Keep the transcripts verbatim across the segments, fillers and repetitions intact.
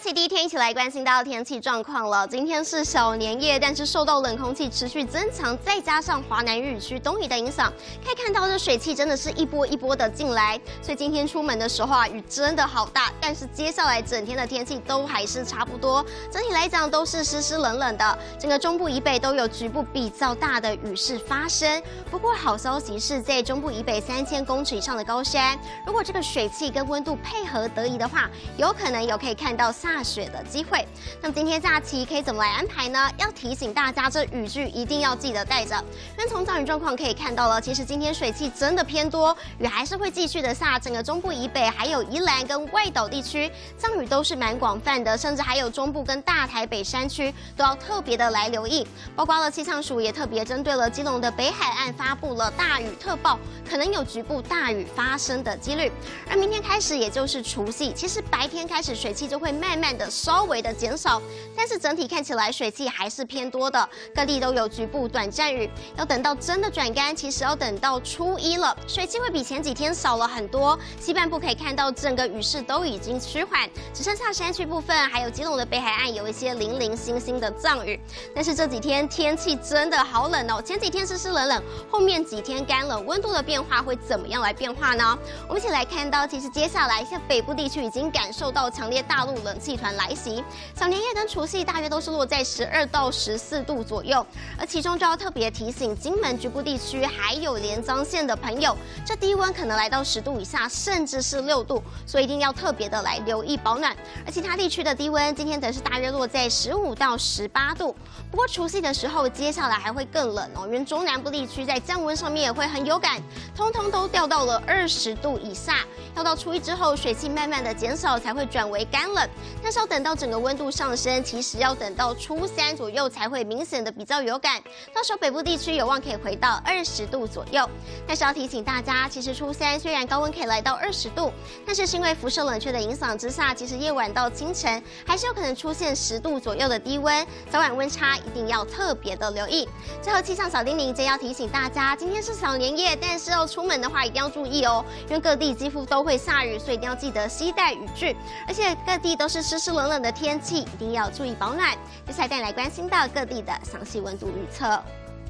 期第一天，一起来关心到天气状况了。今天是小年夜，但是受到冷空气持续增强，再加上华南雨区东移的影响，可以看到这水汽真的是一波一波的进来。所以今天出门的时候啊，雨真的好大。但是接下来整天的天气都还是差不多，整体来讲都是湿湿冷冷的。整个中部以北都有局部比较大的雨势发生。不过好消息是在中部以北三千公尺以上的高山，如果这个水汽跟温度配合得宜的话，有可能有可以看到下雪的机会。那么今天假期可以怎么来安排呢？要提醒大家，这雨具一定要记得带着。因为从降雨状况可以看到了，其实今天水汽真的偏多，雨还是会继续的下。整个中部以北还有宜兰跟外岛地区降雨都是蛮广泛的，甚至还有中部跟大台北山区都要特别的来留意。包括了气象署也特别针对了基隆的北海岸发布了大雨特报，可能有局部大雨发生的几率。而明天开始，也就是除夕，其实白天开始水汽就会慢慢的稍微的减少，但是整体看起来水汽还是偏多的，各地都有局部短暂雨。要等到真的转干，其实要等到初一了，水汽会比前几天少了很多。西半部可以看到整个雨势都已经趋缓，只剩下山区部分还有基隆的北海岸有一些零零星星的降雨。但是这几天天气真的好冷哦，前几天湿湿冷冷，后面几天干冷，温度的变化会怎么样来变化呢？我们一起来看到，其实接下来像北部地区已经感受到强烈大陆冷气团来袭，小年夜跟除夕大约都是落在十二到十四度左右，而其中就要特别提醒金门局部地区还有连江县的朋友，这低温可能来到十度以下，甚至是六度，所以一定要特别的来留意保暖。而其他地区的低温今天则是大约落在十五到十八度。不过除夕的时候，接下来还会更冷哦，因为中南部地区在降温上面也会很有感，通通都掉到了二十度以下。要到初一之后，水汽慢慢的减少，才会转为干冷。但是要等到整个温度上升，其实要等到初三左右才会明显的比较有感。到时候北部地区有望可以回到二十度左右。但是要提醒大家，其实初三虽然高温可以来到二十度，但是是因为辐射冷却的影响之下，其实夜晚到清晨还是有可能出现十度左右的低温，早晚温差一定要特别的留意。最后气象小叮咛，今天要提醒大家，今天是小年夜，但是要出门的话一定要注意哦，因为各地几乎都会下雨，所以一定要记得携带雨具，而且各地都是湿湿冷冷的天气，一定要注意保暖。接下来带你来关心到各地的详细温度预测。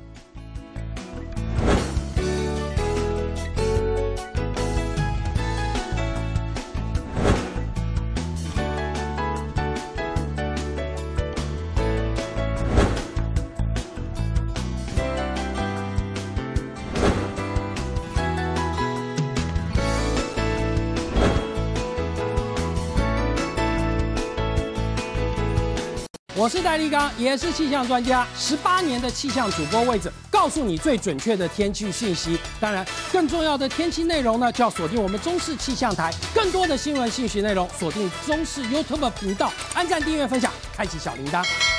我是戴立刚，也是气象专家，十八年的气象主播位置，告诉你最准确的天气讯息。当然，更重要的天气内容呢，就要锁定我们中视气象台。更多的新闻信息内容，锁定中视 YouTube 频道，按赞、订阅、分享，开启小铃铛。